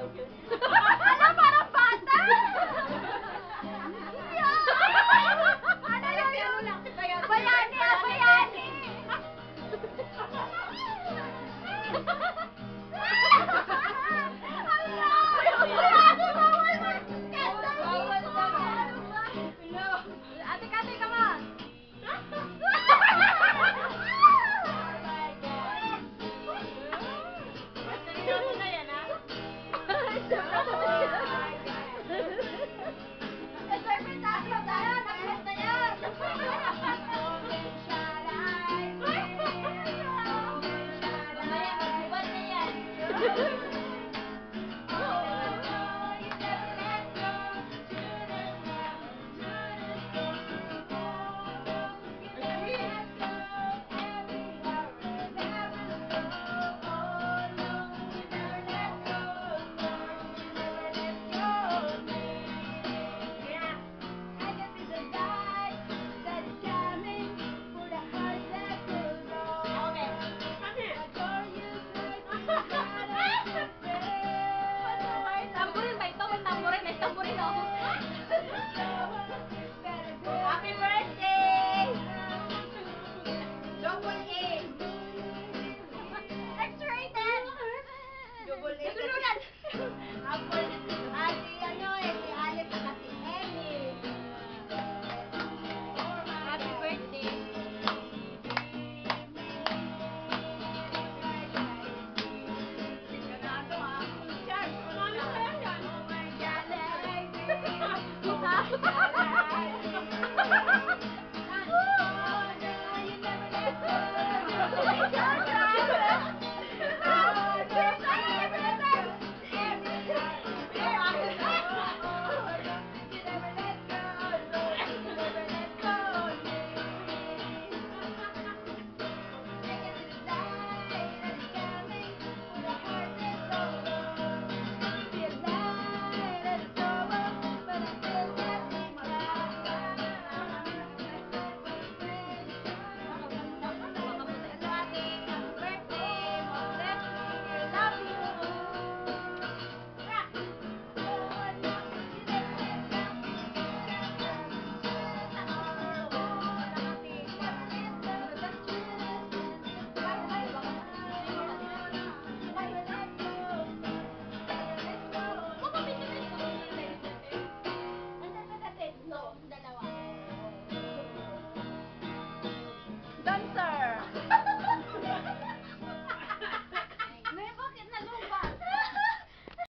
Ano, parang bata? Ano yun? Bayani, bayani. Ate Kati, come on. Tamburin ba ito? May tamburin. May tamburin ako. Happy birthday! Double A! X-rated! Double A! Natulunan! Apple. Si Alex at si Emmy. Happy birthday! Oh my God!